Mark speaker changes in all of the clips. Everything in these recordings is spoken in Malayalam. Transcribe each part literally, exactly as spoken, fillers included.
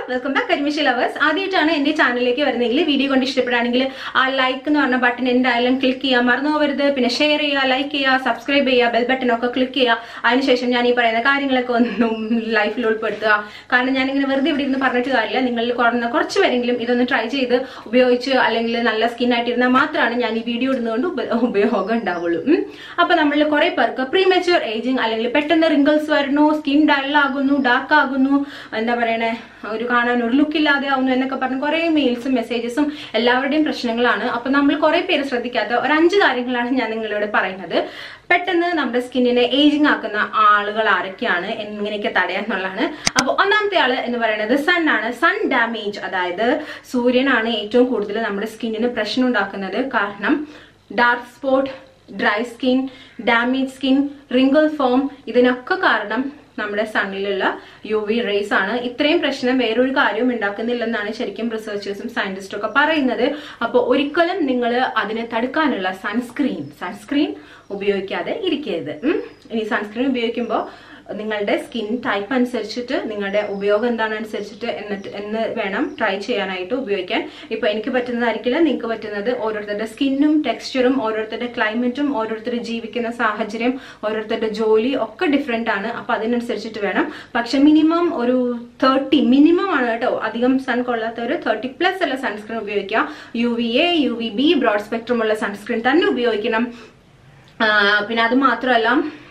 Speaker 1: Welcome back കരിമിഷി lovers. ആദ്യമായിട്ടാണ് എന്റെ ചാനലിലേക്ക് വരുന്നതെങ്കിൽ വീഡിയോ കൊണ്ട് ഇഷ്ടപ്പെടുകയാണെങ്കിൽ ആ ലൈക്ക് എന്ന് പറഞ്ഞ ബട്ടൺ എന്തായാലും ക്ലിക്ക് ചെയ്യാൻ മറന്നു പോകരുത്. പിന്നെ ഷെയർ ചെയ്യുക, ലൈക്ക് ചെയ്യുക, സബ്സ്ക്രൈബ് ചെയ്യുക, ബെൽ ബട്ടൺ ഒക്കെ ക്ലിക്ക് ചെയ്യുക. അതിനുശേഷം ഞാൻ ഈ പറയുന്ന കാര്യങ്ങളൊക്കെ ഒന്നും ലൈഫിൽ ഉൾപ്പെടുത്തുക. കാരണം ഞാനിങ്ങനെ വെറുതെ ഇവിടെ ഇരുന്ന് പറഞ്ഞിട്ട് കാര്യമില്ല. നിങ്ങളിൽ കുറഞ്ഞ കുറച്ച് പേരെങ്കിലും ഇതൊന്ന് ട്രൈ ചെയ്ത് ഉപയോഗിച്ച് അല്ലെങ്കിൽ നല്ല സ്കിൻ ആയിട്ടിരുന്നാൽ മാത്രമാണ് ഞാൻ ഈ വീഡിയോ ഇടുന്നതുകൊണ്ട് ഉപയോഗം ഉണ്ടാവുള്ളൂ. അപ്പൊ നമ്മളിൽ കുറെ പേർക്ക് പ്രീമച്യൂർ ഏജിങ് അല്ലെങ്കിൽ പെട്ടെന്ന് റിങ്കിൾസ് വരുന്നു, സ്കിൻ ഡൾ ആകുന്നു, ഡാർക്ക് ആകുന്നു, എന്താ പറയണേ, ഒരു കാണാൻ ഒരു ലുക്ക് ഇല്ലാതെ ആവുന്നു എന്നൊക്കെ പറഞ്ഞ് കുറെ മെയിൽസും മെസ്സേജസും എല്ലാവരുടെയും പ്രശ്നങ്ങളാണ്. അപ്പൊ നമ്മൾ കുറെ പേര് ശ്രദ്ധിക്കാത്ത ഒരു അഞ്ച് കാര്യങ്ങളാണ് ഞാൻ നിങ്ങളോട് പറയുന്നത്. പെട്ടെന്ന് നമ്മുടെ സ്കിന്നിനെ ഏജിങ് ആക്കുന്ന ആളുകൾ ആരൊക്കെയാണ്, എങ്ങനെയൊക്കെ തടയാന്നുള്ളതാണ്. അപ്പൊ ഒന്നാമത്തെ ആള് എന്ന് പറയുന്നത് സൺ ആണ്. സൺ ഡാമേജ്, അതായത് സൂര്യനാണ് ഏറ്റവും കൂടുതൽ നമ്മുടെ സ്കിന്നിന് പ്രശ്നം ഉണ്ടാക്കുന്നത്. കാരണം dark spot, dry skin, damage skin, wrinkle form, ഇതിനൊക്കെ കാരണം നമ്മുടെ സണ്ണിലുള്ള യു വി റേസ് ആണ്. ഇത്രയും പ്രശ്നം വേറൊരു കാര്യവും ഉണ്ടാക്കുന്നില്ലെന്നാണ് ശരിക്കും റിസർച്ചേഴ്സും സയന്റിസ്റ്റും ഒക്കെ പറയുന്നത്. അപ്പോൾ ഒരിക്കലും നിങ്ങൾ അതിനെ തടുക്കാനുള്ള സൺസ്ക്രീൻ സൺസ്ക്രീൻ ഉപയോഗിക്കാതെ ഇരിക്കരുത്. ഇനി സൺസ്ക്രീൻ ഉപയോഗിക്കുമ്പോൾ നിങ്ങളുടെ സ്കിൻ ടൈപ്പ് അനുസരിച്ചിട്ട് നിങ്ങളുടെ ഉപയോഗം എന്താണെന്നനുസരിച്ചിട്ട് എന്നിട്ട് എന്ന് വേണം ട്രൈ ചെയ്യാനായിട്ട് ഉപയോഗിക്കാൻ. ഇപ്പൊ എനിക്ക് പറ്റുന്നതായിരിക്കില്ല നിങ്ങൾക്ക് പറ്റുന്നത്. ഓരോരുത്തരുടെ സ്കിന്നും ടെക്സ്ചറും ഓരോരുത്തരുടെ ക്ലൈമറ്റും ഓരോരുത്തർ ജീവിക്കുന്ന സാഹചര്യം ഓരോരുത്തരുടെ ജോലി ഒക്കെ ഡിഫറെന്റ് ആണ്. അപ്പൊ അതിനനുസരിച്ചിട്ട് വേണം. പക്ഷെ മിനിമം ഒരു തേർട്ടി മിനിമം ആണ് കേട്ടോ. അധികം സൺ കൊള്ളാത്തവർ തേർട്ടി പ്ലസ് ഉള്ള സൺസ്ക്രീൻ ഉപയോഗിക്കുക. U V A, U V B, broad spectrum ഉള്ള സൺസ്ക്രീൻ തന്നെ ഉപയോഗിക്കണം. പിന്നെ അത് മാത്രമല്ല,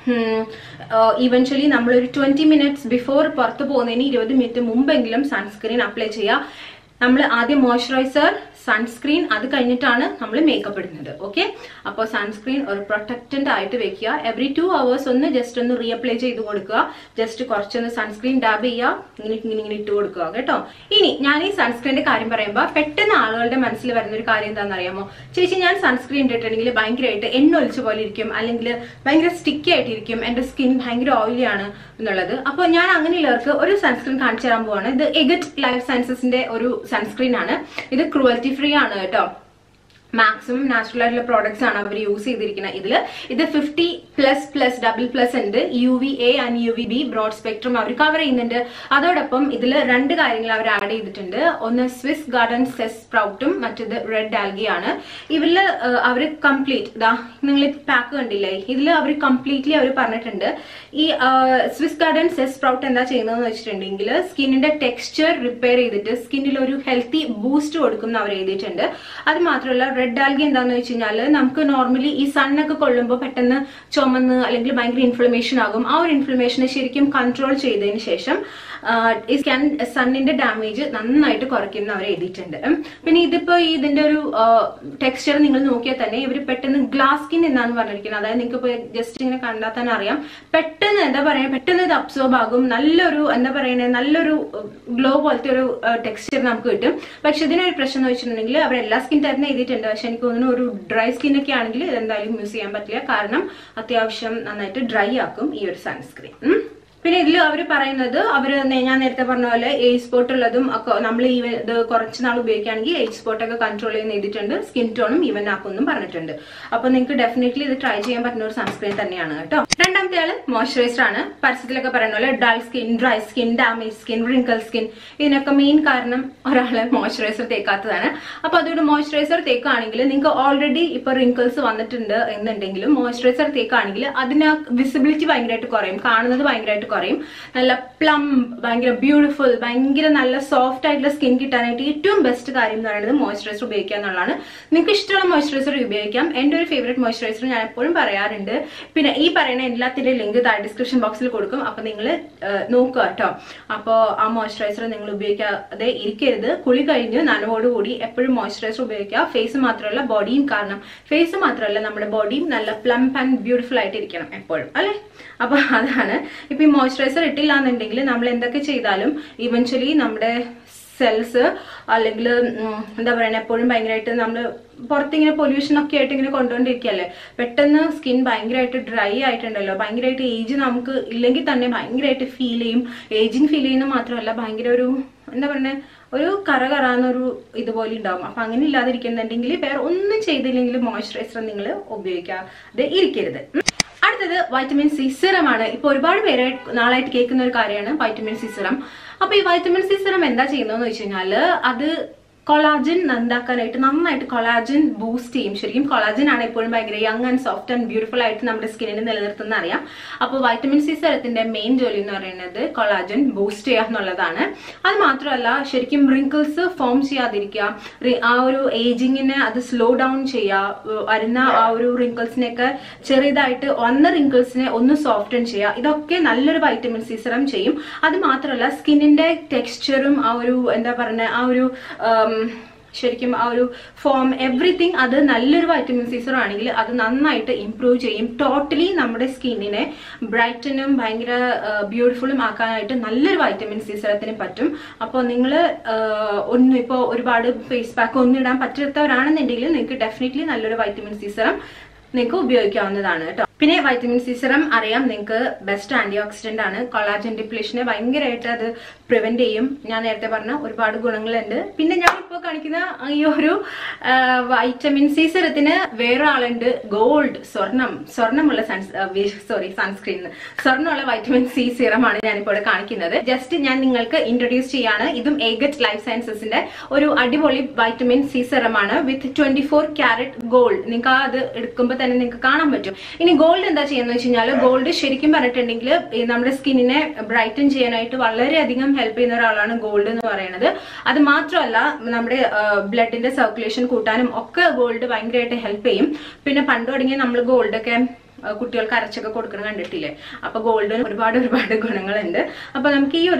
Speaker 1: ഇവൻച്വലി നമ്മളൊരു ട്വന്റി മിനിറ്റ്സ് ബിഫോർ പുറത്ത് പോകുന്നതിന് ഇരുപത് മിനിറ്റ് മുമ്പെങ്കിലും സൺസ്ക്രീൻ അപ്ലൈ ചെയ്യുക. നമ്മൾ ആദ്യം മോയ്സ്ചറൈസർ, സൺസ്ക്രീൻ, അത് കഴിഞ്ഞിട്ടാണ് നമ്മൾ മേക്കപ്പ് ഇടുന്നത്. ഓക്കെ, അപ്പോൾ സൺസ്ക്രീൻ ഒരു പ്രൊട്ടക്റ്റന്റ് ആയിട്ട് വെക്കുക. എവറി ടു അവേഴ്സ് ഒന്ന് ജസ്റ്റ് ഒന്ന് റീഅപ്ലൈ ചെയ്ത് കൊടുക്കുക. ജസ്റ്റ് കുറച്ചൊന്ന് സൺസ്ക്രീൻ ഡാബ് ചെയ്യുക, ഇങ്ങനെ ഇങ്ങനെ ഇങ്ങനെ ഇട്ട് കൊടുക്കുക കേട്ടോ. ഇനി ഞാൻ ഈ സൺസ്ക്രീനിന്റെ കാര്യം പറയുമ്പോൾ പെട്ടെന്ന് ആളുകളുടെ മനസ്സിൽ വരുന്ന ഒരു കാര്യം എന്താണെന്ന് അറിയാമോ? ചേച്ചി, ഞാൻ സൺസ്ക്രീൻ ഇട്ടിട്ടുണ്ടെങ്കിൽ ഭയങ്കരമായിട്ട് എണ്ണ ഒലിച്ച പോലെ ഇരിക്കും, അല്ലെങ്കിൽ ഭയങ്കര സ്റ്റിക്കി ആയിട്ടിരിക്കും, എന്റെ സ്കിൻ ഭയങ്കര ഓയിലി ആണ് എന്നുള്ളത്. അപ്പോൾ ഞാൻ അങ്ങനെയുള്ളവർക്ക് ഒരു സൺസ്ക്രീൻ കാണിച്ചു തരാൻ പോവാണ്. ഇത് എഗറ്റ് ലൈഫ് സയൻസസിന്റെ ഒരു സൺസ്ക്രീൻ ആണ്. ഇത് ക്രൂവൽറ്റി ഫ്രീ ആണ് കേട്ടോ. മാക്സിമം നാച്ചുറൽ ആയിട്ടുള്ള പ്രോഡക്ട്സ് ആണ് അവർ യൂസ് ചെയ്തിരിക്കുന്നത്. ഇതില് ഇത് fifty plus plus double plus ഉണ്ട്. U V A and U V B broad spectrum അവർ കവർ ചെയ്യുന്നുണ്ട്. അതോടൊപ്പം ഇതിൽ രണ്ട് കാര്യങ്ങൾ അവർ ആഡ് ചെയ്തിട്ടുണ്ട്. ഒന്ന് സ്വിസ് ഗാർഡൻ സെസ് സ്പ്രൗട്ടും മറ്റേത് റെഡ് ആൽഗി ആണ്. ഇവരില് അവർ കംപ്ലീറ്റ് ഇതാ നിങ്ങൾ പാക്ക് കണ്ടില്ലേ, ഇതിൽ അവർ കംപ്ലീറ്റ്ലി അവർ പറഞ്ഞിട്ടുണ്ട്. ഈ സ്വിസ് ഗാർഡൻ സെസ് സ്പ്രൗട്ട് എന്താ ചെയ്യുന്നതെന്ന് വെച്ചിട്ടുണ്ടെങ്കിൽ സ്കിന്നിന്റെ ടെക്സ്ചർ റിപ്പയർ ചെയ്തിട്ട് സ്കിന്നിൽ ഒരു ഹെൽത്തി ബൂസ്റ്റ് കൊടുക്കും എന്ന് അവർ എഴുതിയിട്ടുണ്ട്. അത് മാത്രമല്ല റെഡ് ആൽഗി എന്താന്ന് വെച്ച് കഴിഞ്ഞാൽ നമുക്ക് നോർമലി ഈ സണ്ണൊക്കെ കൊള്ളുമ്പോൾ പെട്ടെന്ന് ചുമന്ന് അല്ലെങ്കിൽ ഭയങ്കര ഇൻഫ്ലമേഷൻ ആകും. ആ ഒരു ഇൻഫ്ലമേഷനെ ശരിക്കും കൺട്രോൾ ചെയ്തതിന് ശേഷം ഈ സ്കാൻ സണ്ണിന്റെ ഡാമേജ് നന്നായിട്ട് കുറയ്ക്കുന്ന അവർ എഴുതിയിട്ടുണ്ട്. പിന്നെ ഇതിപ്പോ ഇതിന്റെ ഒരു ടെക്സ്ചർ നിങ്ങൾ നോക്കിയാൽ തന്നെ ഇവർ പെട്ടെന്ന് ഗ്ലാസ് സ്കിൻ എന്നാണ് പറഞ്ഞിരിക്കുന്നത്. അതായത് നിങ്ങൾക്ക് ഇപ്പൊ ജസ്റ്റ് ഇങ്ങനെ കണ്ടാൽ തന്നെ അറിയാം, പെട്ടെന്ന് എന്താ പറയാ പെട്ടെന്ന് ഇത് അബ്സോർബ് ആകും. നല്ലൊരു എന്താ പറയുന്നത് നല്ലൊരു ഗ്ലോ പോലത്തെ ഒരു ടെക്സ്ചർ നമുക്ക് കിട്ടും. പക്ഷെ ഇതിനൊരു പ്രശ്നം എന്ന് വെച്ചിട്ടുണ്ടെങ്കിൽ അവർ എല്ലാ സ്കിൻ ടൈപ്പിനും എഴുതിയിട്ടുണ്ട്. പക്ഷെ എനിക്ക് തോന്നുന്നു ഒരു ഡ്രൈ സ്കിൻ ഒക്കെ ആണെങ്കിൽ ഇതെന്തായാലും യൂസ് ചെയ്യാൻ പറ്റില്ല. കാരണം അത്യാവശ്യം നന്നായിട്ട് ഡ്രൈ ആക്കും ഈ ഒരു സൺസ്ക്രീൻ. പിന്നെ ഇതിൽ അവർ പറയുന്നത് അവര് ഞാൻ നേരത്തെ പറഞ്ഞ പോലെ ഏജ് സ്പോട്ട് ഉള്ളതും ഒക്കെ നമ്മൾ ഈ ഇത് കുറച്ച് നാൾ ഉപയോഗിക്കുകയാണെങ്കിൽ ഏജ് സ്പോട്ട് ഒക്കെ കൺട്രോൾ ചെയ്യുന്ന എഴുതിയിട്ടുണ്ട്. സ്കിൻ ടോണും ഈവൻ ആക്കുമെന്നും പറഞ്ഞിട്ടുണ്ട്. അപ്പൊ നിങ്ങൾക്ക് ഡെഫിനറ്റ്ലി ഇത് ട്രൈ ചെയ്യാൻ പറ്റുന്ന ഒരു സൺസ്ക്രീൻ തന്നെയാണ് കേട്ടോ. രണ്ടാമത്തെ ആള് മോയ്സ്ചറൈസർ ആണ്. പരസ്യത്തിലൊക്കെ പറയുന്ന പോലെ dull skin, dry skin, damage skin, wrinkle skin, ഇതിനൊക്കെ മെയിൻ കാരണം ഒരാള് മോയ്സ്ചറൈസർ തേക്കാത്തതാണ്. അപ്പൊ അതുകൊണ്ട് മോയ്സ്ചറൈസർ തേക്കുകയാണെങ്കിൽ നിങ്ങൾക്ക് ഓൾറെഡി ഇപ്പൊ റിങ്കിൾസ് വന്നിട്ടുണ്ട് എന്നുണ്ടെങ്കിലും മോയ്സ്ചറൈസർ തേക്കുകയാണെങ്കിൽ അതിന് വിസിബിലിറ്റി ഭയങ്കരമായിട്ട് കുറയും, കാണുന്നത് ഭയങ്കരമായിട്ട് കുറയും. നല്ല പ്ലം, ഭയങ്കര ബ്യൂട്ടിഫുൾ, ഭയങ്കര നല്ല സോഫ്റ്റ് ആയിട്ടുള്ള സ്കിൻ കിട്ടാനായിട്ട് ഏറ്റവും ബെസ്റ്റ് കാര്യം എന്ന് പറയുന്നത് മോയ്സ്ചറൈസർ ഉപയോഗിക്കുക എന്നുള്ളതാണ്. നിങ്ങൾക്ക് ഇഷ്ടമുള്ള മോയ്സ്ചറൈസർ ഉപയോഗിക്കാം. എന്റെ ഒരു ഫേവറേറ്റ് മോയ്സ്ചറൈസർ ഞാൻ എപ്പോഴും പറയാറുണ്ട്. പിന്നെ ഈ പറയുന്ന എല്ലാത്തിന്റെ ലിങ്ക് താഴെ ഡിസ്ക്രിപ്ഷൻ ബോക്സിൽ കൊടുക്കും. അപ്പൊ നിങ്ങൾ നോക്കുക കേട്ടോ. അപ്പോൾ ആ മോയ്സ്ചറൈസർ നിങ്ങൾ ഉപയോഗിക്കാതെ ഇരിക്കരുത്. കുളി കഴിഞ്ഞ് നനവോടുകൂടി എപ്പോഴും മോയ്സ്ചറൈസർ ഉപയോഗിക്കുക. ഫേസ് മാത്രമല്ല ബോഡിയും, കാരണം ഫേസ് മാത്രമല്ല നമ്മുടെ ബോഡിയും നല്ല പ്ലംപ് ആൻഡ് ബ്യൂട്ടിഫുൾ ആയിട്ട് ഇരിക്കണം എപ്പോഴും, അല്ലെ? അപ്പൊ അതാണ്. ഇപ്പൊ ഈ മോയ്സ്ചറൈസർ ഇട്ടില്ല എന്നുണ്ടെങ്കിൽ നമ്മൾ എന്തൊക്കെ ചെയ്താലും ഇവൻച്വലി നമ്മുടെ സെൽസ് അല്ലെങ്കിൽ എന്താ പറയുക എപ്പോഴും ഭയങ്കരമായിട്ട് നമ്മൾ പുറത്തിങ്ങനെ പൊല്യൂഷൻ ഒക്കെ ആയിട്ട് ഇങ്ങനെ കൊണ്ടുകൊണ്ടിരിക്കുകയല്ലേ, പെട്ടെന്ന് സ്കിൻ ഭയങ്കരമായിട്ട് ഡ്രൈ ആയിട്ടുണ്ടല്ലോ, ഭയങ്കരമായിട്ട് ഏജ് നമുക്ക് ഇല്ലെങ്കിൽ തന്നെ ഭയങ്കരമായിട്ട് ഫീൽ ചെയ്യും. ഏജിങ് ഫീൽ ചെയ്യുന്നത് മാത്രമല്ല ഭയങ്കര ഒരു എന്താ പറയുക ഒരു കറ കറാന്നൊരു ഇതുപോലെ ഉണ്ടാവും. അപ്പൊ അങ്ങനെ ഇല്ലാതിരിക്കുന്നുണ്ടെങ്കിൽ വേറെ ഒന്നും ചെയ്തില്ലെങ്കിൽ മോയ്സ്ചറൈസർ നിങ്ങൾ ഉപയോഗിക്കാതെ ഇരിക്കരുത്. അടുത്തത് വൈറ്റമിൻ സി സിറം ആണ്. ഇപ്പൊ ഒരുപാട് പേര് നാളായിട്ട് കേൾക്കുന്ന ഒരു കാര്യമാണ് വൈറ്റമിൻ സി സിറം. അപ്പൊ ഈ വൈറ്റമിൻ സി സിറം എന്താ ചെയ്യുന്നതെന്ന് വെച്ച് കഴിഞ്ഞാല് അത് കൊളാജൻ എന്താക്കാനായിട്ട് നന്നായിട്ട് കൊളാജൻ ബൂസ്റ്റ് ചെയ്യും. ശരിക്കും കൊളാജൻ ആണ് എപ്പോഴും ഭയങ്കര young and soft and beautiful ആയിട്ട് നമ്മുടെ സ്കിന്നിനെ നിലനിർത്തുന്ന അറിയാം. അപ്പോൾ വൈറ്റമിൻ സി സിറത്തിന്റെ മെയിൻ ജോലി എന്ന് പറയുന്നത് കൊളാജൻ ബൂസ്റ്റ് ചെയ്യുക എന്നുള്ളതാണ്. അത് മാത്രമല്ല ശരിക്കും റിങ്കിൾസ് ഫോം ചെയ്യാതിരിക്കുക, ആ ഒരു ഏജിങ്ങിനെ അത് സ്ലോ ഡൗൺ ചെയ്യുക, വരുന്ന ആ ഒരു റിങ്കിൾസിനെയൊക്കെ ചെറിയതായിട്ട് വന്ന റിങ്കിൾസിനെ ഒന്ന് സോഫ്റ്റൻ ചെയ്യുക. ഇതൊക്കെ നല്ലൊരു വൈറ്റമിൻ സി സിറം ചെയ്യും. അത് മാത്രമല്ല സ്കിന്നിന്റെ ടെക്സ്ചറും ആ ഒരു എന്താ പറയുക ആ ഒരു ശരിക്കും ആ ഒരു ഫോം എവറിത്തിങ് അത് നല്ലൊരു വൈറ്റമിൻ സി സിറം ആണെങ്കിൽ അത് നന്നായിട്ട് ഇംപ്രൂവ് ചെയ്യും. ടോട്ടലി നമ്മുടെ സ്കിന്നിനെ ബ്രൈറ്റനും ഭയങ്കര ബ്യൂട്ടിഫുള്ളും ആക്കാനായിട്ട് നല്ലൊരു വൈറ്റമിൻ സി സിറത്തിന് പറ്റും. അപ്പോൾ നിങ്ങൾ ഒന്ന് ഇപ്പോൾ ഒരുപാട് ഫേസ് പാക്ക് ഒന്നും ഇടാൻ പറ്റാത്തവരാണെന്നുണ്ടെങ്കിൽ നിങ്ങൾക്ക് ഡെഫിനറ്റ്ലി നല്ലൊരു വൈറ്റമിൻ സി സിറം നിങ്ങൾക്ക് ഉപയോഗിക്കാവുന്നതാണ് കേട്ടോ. പിന്നെ വൈറ്റമിൻ സി സിറം അറിയാം നിങ്ങൾക്ക് ബെസ്റ്റ് ആന്റി ഓക്സിഡന്റ് ആണ്. കൊളാജൻ ഡിപ്ലീഷനെ ഭയങ്കരമായിട്ട് അത് പ്രിവെന്റ് ചെയ്യും. ഞാൻ നേരത്തെ പറഞ്ഞ ഒരുപാട് ഗുണങ്ങളുണ്ട്. പിന്നെ ഞാൻ ഇപ്പോൾ കാണിക്കുന്ന ഈ ഒരു വൈറ്റമിൻ സി സിറത്തിന് വേറെ ആളുണ്ട്, ഗോൾഡ് സ്വർണം സ്വർണ്ണമുള്ള സോറി സൺസ്ക്രീൻ സ്വർണ്ണമുള്ള വൈറ്റമിൻ സി സിറമാണ് ഞാനിപ്പോൾ ഇവിടെ കാണിക്കുന്നത്. ജസ്റ്റ് ഞാൻ നിങ്ങൾക്ക് ഇൻട്രൊഡ്യൂസ് ചെയ്യാണ്. ഇതും ഏഗറ്റ് ലൈഫ് സയൻസസിന്റെ ഒരു അടിപൊളി വൈറ്റമിൻ സി സിറമാണ് with twenty four carat gold. നിങ്ങൾക്ക് അത് എടുക്കുമ്പോൾ തന്നെ നിങ്ങൾക്ക് കാണാൻ പറ്റും. ഇനി ഗോൾഡ് എന്താ ചെയ്യുന്നത് വെച്ച് കഴിഞ്ഞാൽ ഗോൾഡ് ശരിക്കും പറഞ്ഞിട്ടുണ്ടെങ്കിൽ നമ്മുടെ സ്കിന്നിനെ ബ്രൈറ്റൻ ചെയ്യാനായിട്ട് വളരെയധികം ഹെൽപ്പ് ചെയ്യുന്ന ഒരാളാണ് ഗോൾഡ് എന്ന് പറയുന്നത്. അത് മാത്രമല്ല നമ്മുടെ ബ്ലഡിന്റെ സർക്കുലേഷൻ കൂട്ടാനും ഒക്കെ ഗോൾഡ് ഭയങ്കരമായിട്ട് ഹെൽപ്പ് ചെയ്യും. പിന്നെ പണ്ട് തുടങ്ങിയ നമ്മൾ ഗോൾഡൊക്കെ കുട്ടികൾക്ക് അരച്ചൊക്കെ കൊടുക്കണം കണ്ടിട്ടില്ലേ. അപ്പൊ ഗോൾഡിന് ഒരുപാട് ഒരുപാട് ഗുണങ്ങളുണ്ട്. അപ്പൊ നമുക്ക് ഈ ഒരു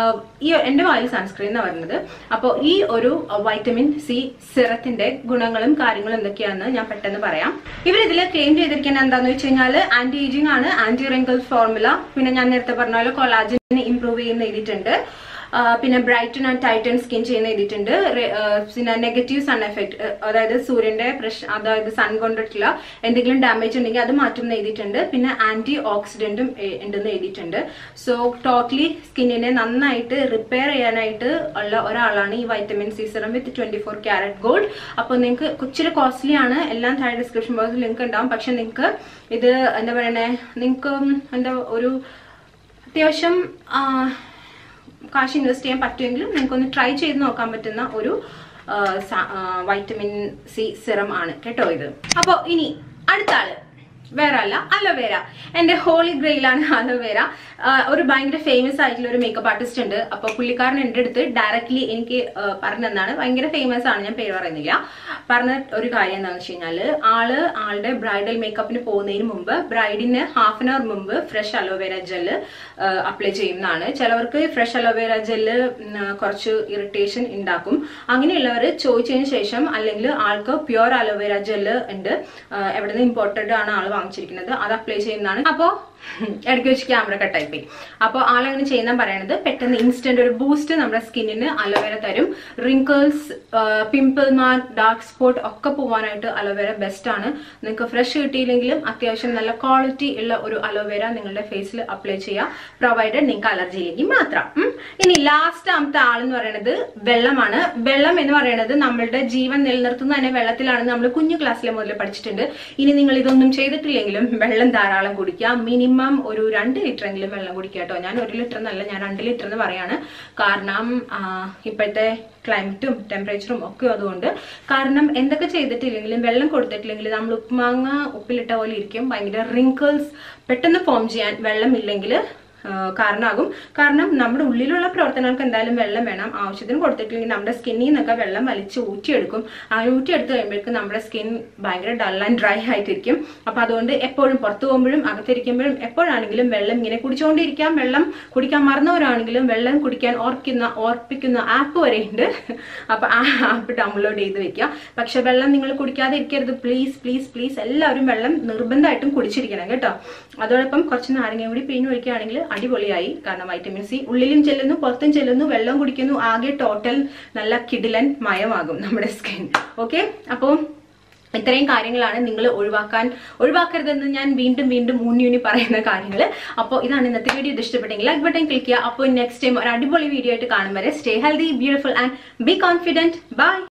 Speaker 1: ഈ എന്റെ വായിൽ സൺസ്ക്രീൻ എന്ന് പറയുന്നത്. അപ്പോൾ ഈ ഒരു വൈറ്റമിൻ സി സിറത്തിന്റെ ഗുണങ്ങളും കാര്യങ്ങളും എന്തൊക്കെയാണെന്ന് ഞാൻ പെട്ടെന്ന് പറയാം. ഇവരിതിൽ ക്ലെയിം ചെയ്തിരിക്കുന്നത് എന്താന്ന് വെച്ച് കഴിഞ്ഞാൽ ആന്റി ഏജിങ് ആണ്, ആന്റി റിങ്കിൾ ഫോർമുല, പിന്നെ ഞാൻ നേരത്തെ പറഞ്ഞ പോലെ കൊളാജനെ ഇംപ്രൂവ് ചെയ്യുന്ന എഴുതിയിട്ടുണ്ട്, പിന്നെ ബ്രൈറ്റൻ ആൻഡ് ടൈറ്റൻ സ്കിൻ ചെയ്യുന്ന എഴുതിയിട്ടുണ്ട്, പിന്നെ നെഗറ്റീവ് സൺ എഫക്ട് അതായത് സൂര്യന്റെ പ്രശ്നം അതായത് സൺ കൊണ്ടിട്ടുള്ള എന്തെങ്കിലും ഡാമേജ് ഉണ്ടെങ്കിൽ അത് മാറ്റും എന്ന് എഴുതിയിട്ടുണ്ട്, പിന്നെ ആന്റി ഓക്സിഡന്റും ഉണ്ടെന്ന് എഴുതിയിട്ടുണ്ട്. സോ ടോട്ടലി സ്കിന്നിനെ നന്നായിട്ട് റിപ്പയർ ചെയ്യാനായിട്ട് ഉള്ള ഒരാളാണ് ഈ vitamin C serum with twenty four carat gold. അപ്പോൾ നിങ്ങൾക്ക് ഇച്ചിരി കോസ്റ്റ്ലി ആണ്, എല്ലാം താഴെ ഡിസ്ക്രിപ്ഷൻ ബോക്സിൽ ലിങ്ക് ഉണ്ടാവും. പക്ഷെ നിങ്ങൾക്ക് ഇത് എന്താ പറയണേ നിങ്ങൾക്ക് എന്താ ഒരു അത്യാവശ്യം കാശ് ഇൻവെസ്റ്റ് ചെയ്യാൻ പറ്റുമെങ്കിലും നിങ്ങൾക്കൊന്ന് ട്രൈ ചെയ്ത് നോക്കാൻ പറ്റുന്ന ഒരു വൈറ്റമിൻ സി സിറം ആണ് കേട്ടോ ഇത്. അപ്പോൾ ഇനി അടുത്ത ആള് വേറെ അല്ല, അലോവേര. എന്റെ ഹോളി ഗ്രെയിലാണ് അലോവേര. ഒരു ഭയങ്കര ഫേമസ് ആയിട്ടുള്ള ഒരു മേക്കപ്പ് ആർട്ടിസ്റ്റ് ഉണ്ട്. അപ്പൊ പുള്ളിക്കാരൻ എൻ്റെ അടുത്ത് ഡയറക്ട്ലി എനിക്ക് പറഞ്ഞതാണ്, ഭയങ്കര ഫേമസ് ആണ്, ഞാൻ പേര് പറയുന്നില്ല, പറഞ്ഞ ഒരു കാര്യം എന്താണെന്ന് വെച്ച് കഴിഞ്ഞാല് ആള് ആളുടെ ബ്രൈഡൽ മേക്കപ്പിന് പോകുന്നതിന് മുമ്പ് ബ്രൈഡിന് ഹാഫ് ആൻ അവർ മുമ്പ് ഫ്രഷ് അലോവേര ജെല്ല് അപ്ലൈ ചെയ്യുന്നതാണ്. ചിലവർക്ക് ഫ്രഷ് അലോവേര ജെല്ല് കുറച്ച് ഇറിറ്റേഷൻ ഉണ്ടാക്കും. അങ്ങനെയുള്ളവർ ചോദിച്ചതിന് ശേഷം അല്ലെങ്കിൽ ആൾക്ക് പ്യുവർ അലോവേര ജെല്ല് ഉണ്ട്, എവിടെ നിന്ന് ഇമ്പോർട്ടഡ് ആണ് ആൾ വാങ്ങിച്ചിരിക്കുന്നത്, അത് അപ്ലൈ ചെയ്യുന്നതാണ്. അപ്പോ ഇടയ്ക്ക് വെച്ച് ക്യാമറ കട്ടായി പോയി. അപ്പോൾ ആളങ്ങനെ ചെയ്യുന്ന പറയണത് പെട്ടെന്ന് ഇൻസ്റ്റന്റ് ഒരു ബൂസ്റ്റ് നമ്മുടെ സ്കിന്നിന് അലോവേര തരും. Wrinkles, pimple mark, dark spot ഒക്കെ പോവാനായിട്ട് അലോവേര ബെസ്റ്റ് ആണ്. നിങ്ങൾക്ക് ഫ്രഷ് കിട്ടിയില്ലെങ്കിലും അത്യാവശ്യം നല്ല ക്വാളിറ്റി ഉള്ള ഒരു അലോവേര നിങ്ങളുടെ ഫേസിൽ അപ്ലൈ ചെയ്യാം, പ്രൊവൈഡഡ് നിങ്ങൾക്ക് അലർജി ഇല്ലെങ്കിൽ മാത്രം. ഇനി ലാസ്റ്റ് ആമത്തെ ആളെന്ന് പറയുന്നത് വെള്ളമാണ്. വെള്ളം എന്ന് പറയുന്നത് നമ്മളുടെ ജീവൻ നിലനിർത്തുന്ന തന്നെ വെള്ളത്തിലാണെന്ന് നമ്മൾ കുഞ്ഞു ക്ലാസ്സിലെ മുതൽ പഠിച്ചിട്ടുണ്ട്. ഇനി നിങ്ങൾ ഇതൊന്നും ചെയ്തിട്ടില്ലെങ്കിലും വെള്ളം ധാരാളം കുടിക്കുക. മിനിമം ഒരു രണ്ട് ലിറ്റർ എങ്കിലും വെള്ളം കുടിക്കുക കേട്ടോ. ഞാൻ ഒരു ലിറ്റർ എന്നല്ല, ഞാൻ രണ്ട് ലിറ്റർ എന്ന് പറയാണ്. കാരണം ഇപ്പോഴത്തെ ക്ലൈമറ്റും ടെമ്പറേച്ചറും ഒക്കെ അതുകൊണ്ട്. കാരണം എന്തൊക്കെ ചെയ്തിട്ടില്ലെങ്കിലും വെള്ളം കൊടുത്തിട്ടില്ലെങ്കിൽ നമ്മൾ ഉപ്പുമാങ്ങ ഉപ്പിലിട്ട പോലെ ഇരിക്കും. ഭയങ്കര റിങ്കിൾസ് പെട്ടെന്ന് ഫോം ചെയ്യാൻ വെള്ളം ഇല്ലെങ്കിൽ കാരണമാകും. കാരണം നമ്മുടെ ഉള്ളിലുള്ള പ്രവർത്തനങ്ങൾക്ക് എന്തായാലും വെള്ളം വേണം. ആവശ്യത്തിന് കൊടുത്തിട്ടില്ലെങ്കിൽ നമ്മുടെ സ്കിന്നിൽ നിന്നൊക്കെ വെള്ളം വലിച്ച് ഊറ്റിയെടുക്കും. ആ ഊറ്റിയെടുത്ത് കഴിയുമ്പോഴേക്കും നമ്മുടെ സ്കിൻ ഭയങ്കര ഡൾ ആൻഡ് ഡ്രൈ ആയിട്ടിരിക്കും. അപ്പൊ അതുകൊണ്ട് എപ്പോഴും പുറത്തു പോകുമ്പോഴും അകത്തിരിക്കുമ്പോഴും എപ്പോഴാണെങ്കിലും വെള്ളം ഇങ്ങനെ കുടിച്ചുകൊണ്ടിരിക്കാം. വെള്ളം കുടിക്കാൻ മറന്നവരാണെങ്കിലും വെള്ളം കുടിക്കാൻ ഓർക്കുന്ന ഓർപ്പിക്കുന്ന ആപ്പ് വരെയുണ്ട്. അപ്പൊ ആ ആപ്പ് ഡൗൺലോഡ് ചെയ്ത് വെക്കുക. പക്ഷെ വെള്ളം നിങ്ങൾ കുടിക്കാതെ ഇരിക്കരുത്, പ്ലീസ് പ്ലീസ് പ്ലീസ്. എല്ലാവരും വെള്ളം നിർബന്ധമായിട്ടും കുടിച്ചിരിക്കണം കേട്ടോ. അതോടൊപ്പം കുറച്ച് നാരങ്ങ കൂടി പിഴിഞ്ഞ് ഒഴിക്കുകയാണെങ്കിൽ അടിപൊളിയായി. കാരണം വൈറ്റമിൻ സി ഉള്ളിലും ചെല്ലുന്നു പുറത്തും ചെല്ലുന്നു, വെള്ളം കുടിക്കുന്നു, ആകെ ടോട്ടൽ നല്ല കിടിലൻ മയമാകും നമ്മുടെ സ്കിൻ. ഓക്കെ, അപ്പോൾ ഇത്രയും കാര്യങ്ങളാണ് നിങ്ങൾ ഒഴിവാക്കാൻ ഒഴിവാക്കരുതെന്ന് ഞാൻ വീണ്ടും വീണ്ടും ഊന്നി പറയുന്ന കാര്യങ്ങൾ. അപ്പോൾ ഇതാണ് ഇന്നത്തെ വീഡിയോ. ഇത് ഇഷ്ടപ്പെട്ടെങ്കിൽ ലൈക്ക് ബട്ടൺ ക്ലിക്ക് ചെയ്യുക. അപ്പോൾ നെക്സ്റ്റ് ടൈം ഒരു അടിപൊളി വീഡിയോ ആയിട്ട് കാണും വരെ stay healthy, beautiful and be confident. By.